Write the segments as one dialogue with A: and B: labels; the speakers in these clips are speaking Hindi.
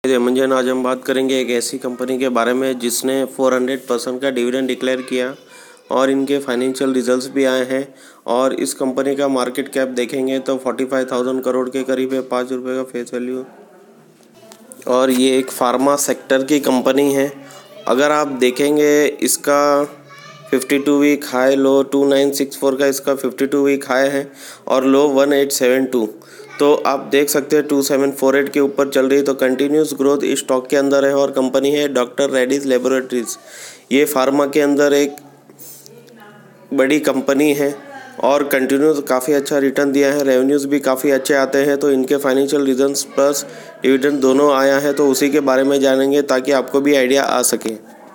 A: मंजन, आज हम बात करेंगे एक ऐसी कंपनी के बारे में जिसने 400% का डिविडेंड डिक्लेयर किया और इनके फाइनेंशियल रिजल्ट्स भी आए हैं। और इस कंपनी का मार्केट कैप देखेंगे तो 45,000 करोड़ के करीब है, ₹5 का फेस वैल्यू। और ये एक फार्मा सेक्टर की कंपनी है। अगर आप देखेंगे इसका 52 वीक हाई लो 2964 का इसका 52 वीक हाई है और लो 1872। तो आप देख सकते हैं 2748 के ऊपर चल रही है। तो कंटिन्यूस ग्रोथ इस स्टॉक के अंदर है और कंपनी है डॉक्टर रेड्डीज लेबोरेटरीज। ये फार्मा के अंदर एक बड़ी कंपनी है और कंटिन्यूस काफ़ी अच्छा रिटर्न दिया है। रेवेन्यूज़ भी काफ़ी अच्छे आते हैं। तो इनके फाइनेंशियल रिजल्ट्स प्लस डिविडेंड दोनों आया है, तो उसी के बारे में जानेंगे ताकि आपको भी आइडिया आ सके।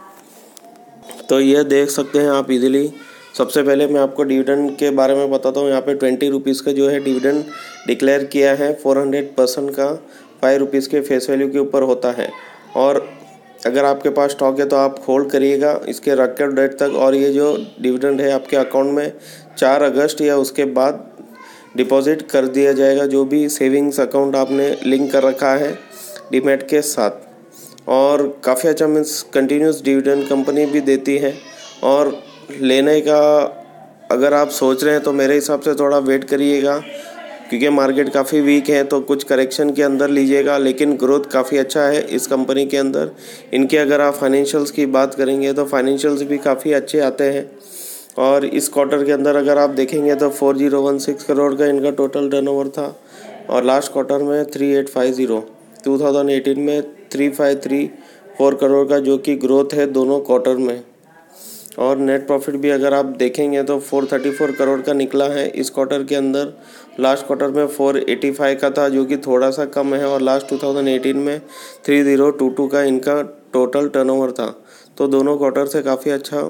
A: तो ये देख सकते हैं आप इजीली। सबसे पहले मैं आपको डिविडेंड के बारे में बताता हूँ। यहाँ पे 20 रुपीज़ का जो है डिविडेंड डिक्लेयर किया है। 400% का 5 रुपीज़ के फेस वैल्यू के ऊपर होता है। और अगर आपके पास स्टॉक है तो आप होल्ड करिएगा इसके रिकॉर्ड डेट तक। और ये जो डिविडेंड है आपके अकाउंट में 4 अगस्त या उसके बाद डिपॉजिट कर दिया जाएगा, जो भी सेविंग्स अकाउंट आपने लिंक कर रखा है डीमैट के साथ। और काफ़ी अच्छा मीन्स कंटिन्यूस डिविडेंड कंपनी भी देती है। और लेने का अगर आप सोच रहे हैं तो मेरे हिसाब से थोड़ा वेट करिएगा, क्योंकि मार्केट काफ़ी वीक है, तो कुछ करेक्शन के अंदर लीजिएगा। लेकिन ग्रोथ काफ़ी अच्छा है इस कंपनी के अंदर। इनके अगर आप फाइनेंशियल्स की बात करेंगे तो फाइनेंशियल्स भी काफ़ी अच्छे आते हैं। और इस क्वार्टर के अंदर अगर आप देखेंगे तो 4016 करोड़ का इनका टोटल टर्नओवर था और लास्ट क्वार्टर में 3850, 2018 में 3534 करोड़ का, जो कि ग्रोथ है दोनों क्वार्टर में। और नेट प्रॉफिट भी अगर आप देखेंगे तो 434 करोड़ का निकला है इस क्वार्टर के अंदर। लास्ट क्वार्टर में 485 का था, जो कि थोड़ा सा कम है। और लास्ट 2018 में 3022 का इनका टोटल टर्नओवर था। तो दोनों क्वार्टर से काफ़ी अच्छा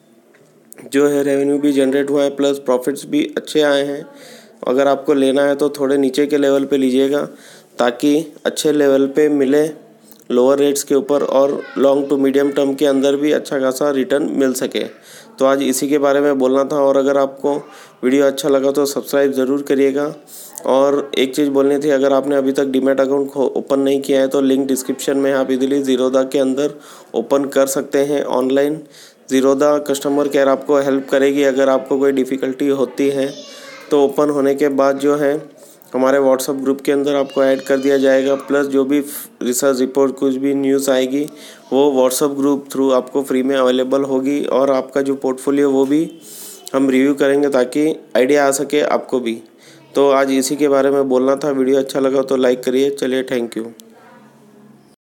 A: जो है रेवेन्यू भी जनरेट हुआ है, प्लस प्रॉफिट्स भी अच्छे आए हैं। अगर आपको लेना है तो थोड़े नीचे के लेवल पे लीजिएगा ताकि अच्छे लेवल पे मिले लोअर रेट्स के ऊपर, और लॉन्ग टू मीडियम टर्म के अंदर भी अच्छा खासा रिटर्न मिल सके। तो आज इसी के बारे में बोलना था। और अगर आपको वीडियो अच्छा लगा तो सब्सक्राइब ज़रूर करिएगा। और एक चीज़ बोलनी थी, अगर आपने अभी तक डीमैट अकाउंट ओपन नहीं किया है तो लिंक डिस्क्रिप्शन में, आप इजीली ज़ीरोधा के अंदर ओपन कर सकते हैं ऑनलाइन। ज़ीरोधा कस्टमर केयर आपको हेल्प करेगी अगर आपको कोई डिफ़िकल्टी होती है। तो ओपन होने के बाद जो है हमारे व्हाट्सएप ग्रुप के अंदर आपको ऐड कर दिया जाएगा। प्लस जो भी रिसर्च रिपोर्ट कुछ भी न्यूज़ आएगी वो व्हाट्सएप ग्रुप थ्रू आपको फ्री में अवेलेबल होगी। और आपका जो पोर्टफोलियो वो भी हम रिव्यू करेंगे ताकि आइडिया आ सके आपको भी। तो आज इसी के बारे में बोलना था। वीडियो अच्छा लगा तो लाइक करिए। चलिए, थैंक यू।